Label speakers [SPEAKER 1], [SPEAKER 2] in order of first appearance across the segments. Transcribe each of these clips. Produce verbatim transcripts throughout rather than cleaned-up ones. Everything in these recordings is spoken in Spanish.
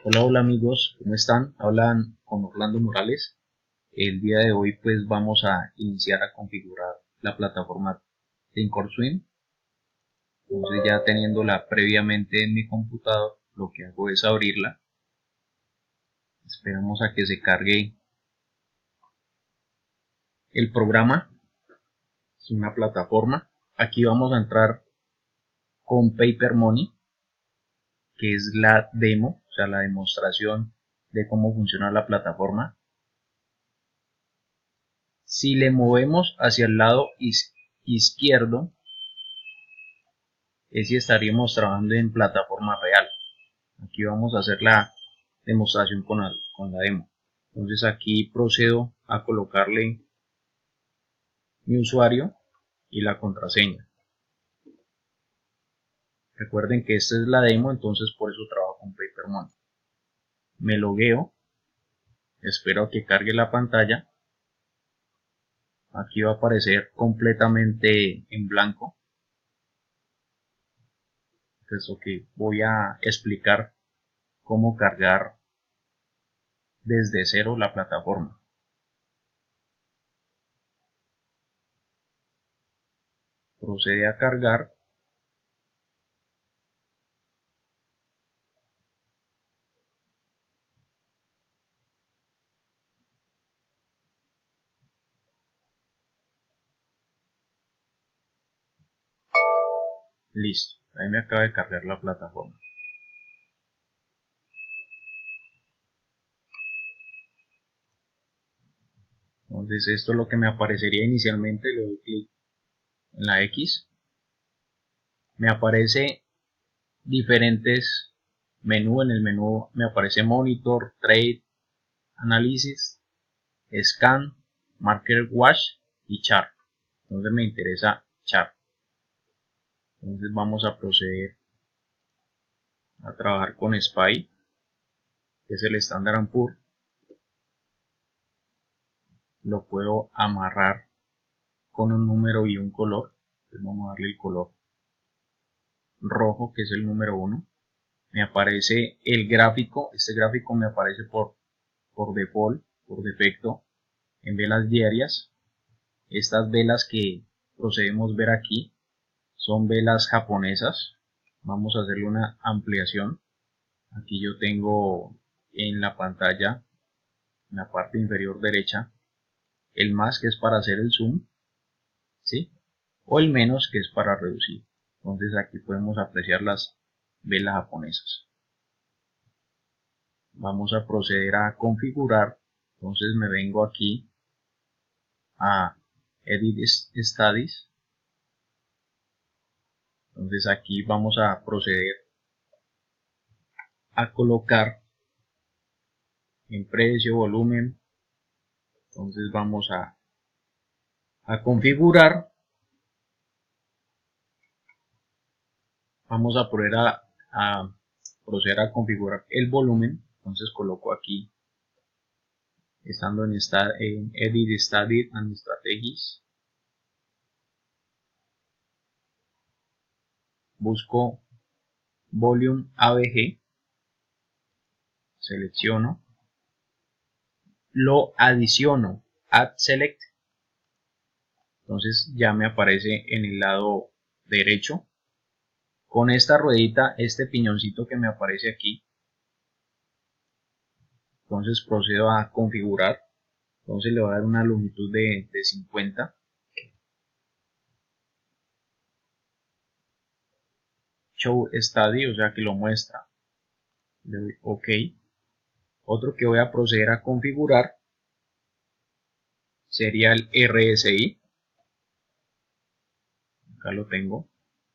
[SPEAKER 1] Hola, hola amigos, ¿cómo están? Hablan con Orlando Morales. El día de hoy pues vamos a iniciar a configurar la plataforma Thinkorswim. Entonces ya teniéndola previamente en mi computador, lo que hago es abrirla. Esperamos a que se cargue el programa. Es una plataforma. Aquí vamos a entrar con Paper Money, que es la demo, o sea, la demostración de cómo funciona la plataforma. Si le movemos hacia el lado izquierdo, es si estaríamos trabajando en plataforma real. Aquí vamos a hacer la demostración con la, con la demo. Entonces aquí procedo a colocarle mi usuario y la contraseña. Recuerden que esta es la demo, entonces por eso trabajo con PaperMoney. Me logueo, espero a que cargue la pantalla. Aquí va a aparecer completamente en blanco. Entonces, ok, voy a explicar cómo cargar desde cero la plataforma. Procede a cargar. Listo, ahí me acaba de cargar la plataforma. Entonces esto es lo que me aparecería inicialmente. Le doy clic en la X. Me aparece diferentes menús. En el menú me aparece Monitor, Trade, Análisis, Scan, Market Watch y Chart. Entonces me interesa Chart. Entonces vamos a proceder a trabajar con S P Y, que es el Standard and Poor's. Lo puedo amarrar con un número y un color. Entonces vamos a darle el color rojo, que es el número uno. Me aparece el gráfico. Este gráfico me aparece por, por default, por defecto, en velas diarias. Estas velas que procedemos a ver aquí son velas japonesas. Vamos a hacerle una ampliación. Aquí yo tengo en la pantalla, en la parte inferior derecha, el más, que es para hacer el zoom, ¿sí? O el menos, que es para reducir. Entonces aquí podemos apreciar las velas japonesas. Vamos a proceder a configurar. Entonces me vengo aquí a Edit Studies. Entonces aquí vamos a proceder a colocar en precio, volumen. Entonces vamos a, a configurar. Vamos a proceder a, a proceder a configurar el volumen. Entonces coloco aquí, estando en, esta, en Edit Studies and Strategies, busco Volume A B G, selecciono, lo adiciono, Add Select. Entonces ya me aparece en el lado derecho. Con esta ruedita, este piñoncito que me aparece aquí, entonces procedo a configurar. Entonces le voy a dar una longitud de, de cincuenta. Show Study, o sea que lo muestra. Le doy OK. Otro que voy a proceder a configurar sería el R S I. Acá lo tengo,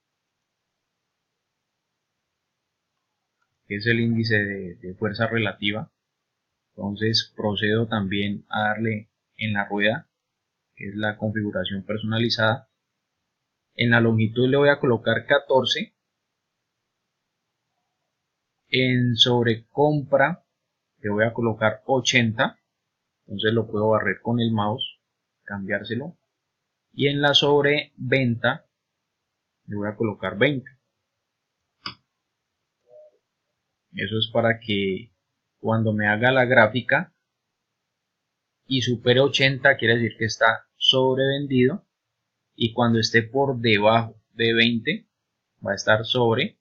[SPEAKER 1] que es el índice de, de fuerza relativa. Entonces procedo también a darle en la rueda, que es la configuración personalizada. En la longitud le voy a colocar catorce. En sobrecompra le voy a colocar ochenta. Entonces lo puedo barrer con el mouse, cambiárselo. Y en la sobreventa le voy a colocar veinte. Eso es para que cuando me haga la gráfica y supere ochenta quiere decir que está sobrevendido, y cuando esté por debajo de veinte va a estar sobre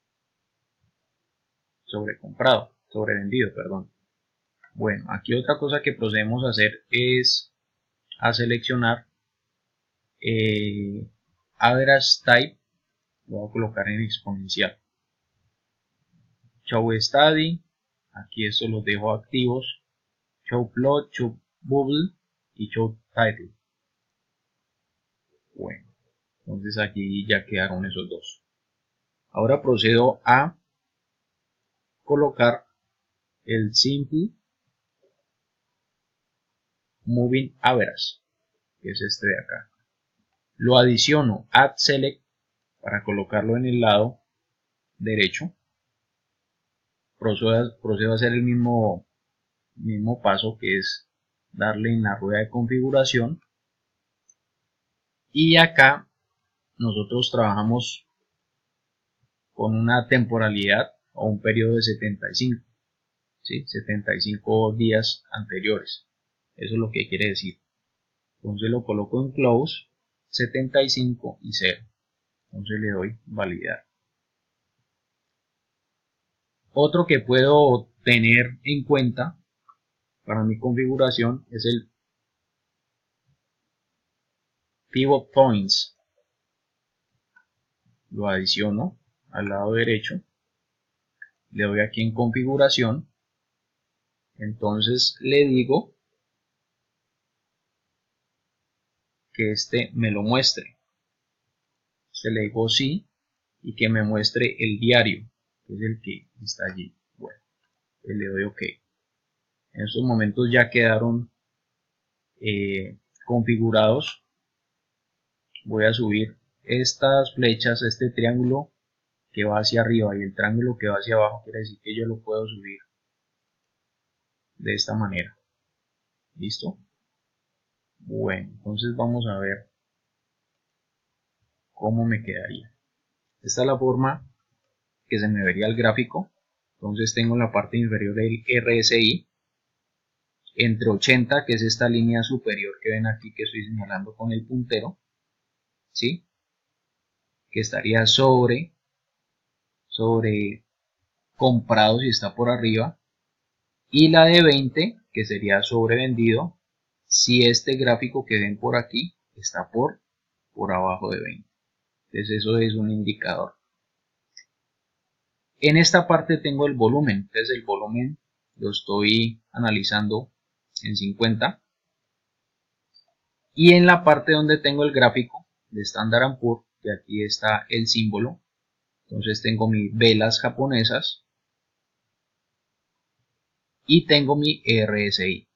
[SPEAKER 1] sobrecomprado, sobrevendido, perdón. Bueno, aquí otra cosa que procedemos a hacer es a seleccionar eh, average type, lo voy a colocar en exponencial. Show study, aquí estos los dejo activos. Show plot, show bubble y show title. Bueno, entonces aquí ya quedaron esos dos. Ahora procedo a colocar el simple moving average, que es este de acá. Lo adiciono add select para colocarlo en el lado derecho. Procedo, procedo a hacer el mismo, mismo paso, que es darle en la rueda de configuración, y acá nosotros trabajamos con una temporalidad o un periodo de setenta y cinco, ¿sí? setenta y cinco días anteriores, eso es lo que quiere decir. Entonces lo coloco en close, setenta y cinco y cero, entonces le doy validar. Otro que puedo tener en cuenta para mi configuración es el pivot points. Lo adiciono al lado derecho, le doy aquí en configuración, entonces le digo que este me lo muestre, se le digo sí, y que me muestre el diario, que es el que está allí. Bueno, le doy OK. En estos momentos ya quedaron eh, configurados. Voy a subir estas flechas, este triángulo que va hacia arriba y el triángulo que va hacia abajo, quiere decir que yo lo puedo subir de esta manera. ¿Listo? Bueno, entonces vamos a ver cómo me quedaría. Esta es la forma que se me vería el gráfico. Entonces tengo en la parte inferior el R S I entre ochenta, que es esta línea superior que ven aquí que estoy señalando con el puntero, ¿sí? Que estaría sobre sobre comprado si está por arriba, y la de veinte, que sería sobrevendido si este gráfico que ven por aquí está por por abajo de veinte. Entonces eso es un indicador. En esta parte tengo el volumen, entonces el volumen lo estoy analizando en cincuenta, y en la parte donde tengo el gráfico de Standard and Poor's, que aquí está el símbolo, entonces tengo mis velas japonesas y tengo mi R S I.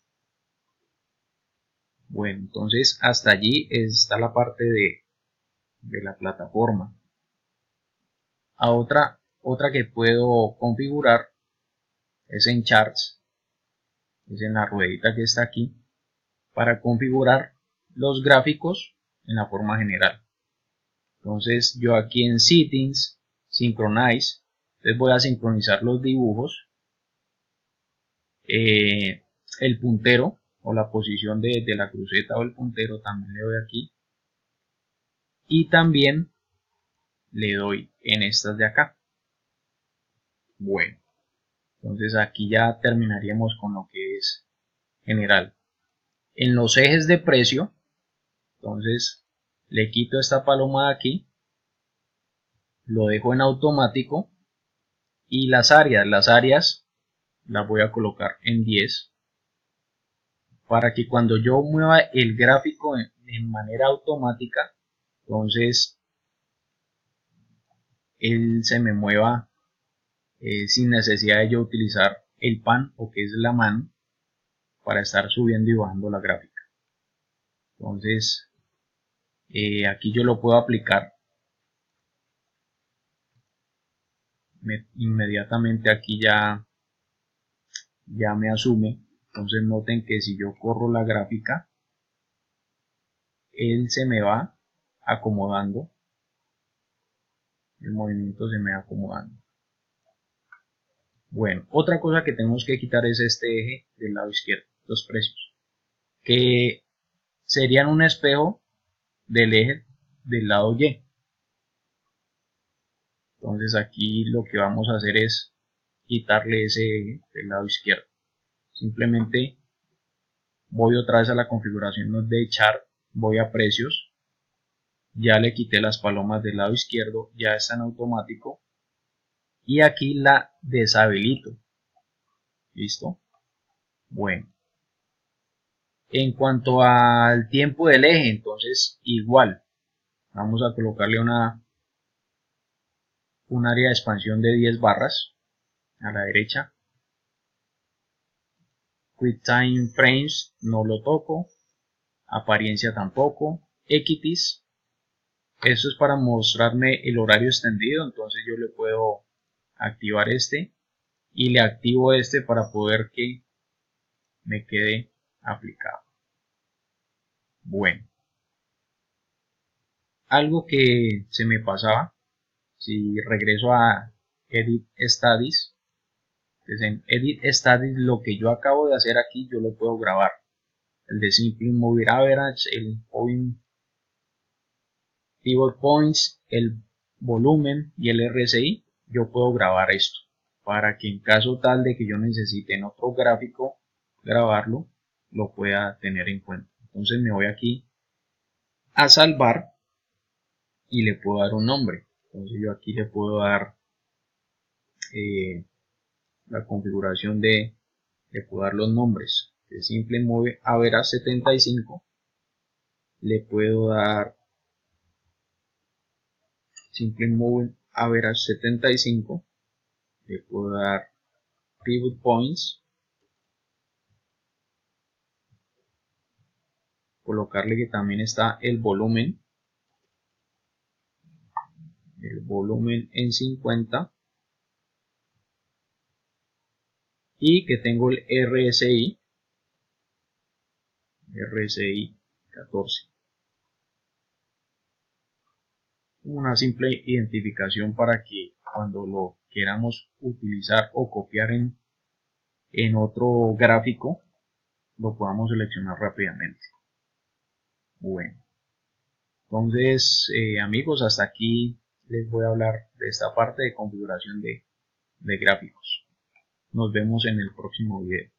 [SPEAKER 1] Bueno, entonces hasta allí está la parte de, de la plataforma. A otra, otra que puedo configurar es en Charts, es en la ruedita que está aquí, para configurar los gráficos en la forma general. Entonces yo aquí en Settings, Synchronize, les voy a sincronizar los dibujos, eh, el puntero o la posición de, de la cruceta o el puntero también le doy aquí, y también le doy en estas de acá. Bueno, entonces aquí ya terminaríamos con lo que es general. En los ejes de precio, entonces le quito esta paloma de aquí, lo dejo en automático, y las áreas, las áreas las voy a colocar en diez, para que cuando yo mueva el gráfico en, en manera automática, entonces él se me mueva eh, sin necesidad de yo utilizar el pan, o que es la mano, para estar subiendo y bajando la gráfica. Entonces eh, aquí yo lo puedo aplicar me, inmediatamente. Aquí ya ya me asume. Entonces noten que si yo corro la gráfica, él se me va acomodando, el movimiento se me va acomodando. Bueno, otra cosa que tenemos que quitar es este eje del lado izquierdo, los precios, que serían un espejo del eje del lado Y. Entonces aquí lo que vamos a hacer es quitarle ese eje del lado izquierdo. Simplemente voy otra vez a la configuración de chart, voy a precios, ya le quité las palomas del lado izquierdo, ya está en automático y aquí la deshabilito. ¿Listo? Bueno, en cuanto al tiempo del eje, entonces igual vamos a colocarle una un área de expansión de diez barras a la derecha. QuickTime Frames no lo toco, apariencia tampoco, Equities, esto es para mostrarme el horario extendido, entonces yo le puedo activar este y le activo este para poder que me quede aplicado. Bueno, algo que se me pasaba, si regreso a Edit Studies, entonces en Edit Studies lo que yo acabo de hacer aquí yo lo puedo grabar. El de Simple Moving Average, el Point, Pivot Points, el volumen y el R S I, yo puedo grabar esto para que en caso tal de que yo necesite en otro gráfico grabarlo, lo pueda tener en cuenta. Entonces me voy aquí a salvar y le puedo dar un nombre. Entonces yo aquí le puedo dar eh, la configuración de, le puedo dar los nombres de Simple Moving Average setenta y cinco, le puedo dar Simple Moving Average setenta y cinco, le puedo dar Pivot Points, colocarle que también está el volumen, el volumen en cincuenta y que tengo el R S I, R S I catorce. Una simple identificación para que cuando lo queramos utilizar o copiar en, en otro gráfico lo podamos seleccionar rápidamente. Bueno, entonces eh, amigos, hasta aquí les voy a hablar de esta parte de configuración de, de gráficos. Nos vemos en el próximo video.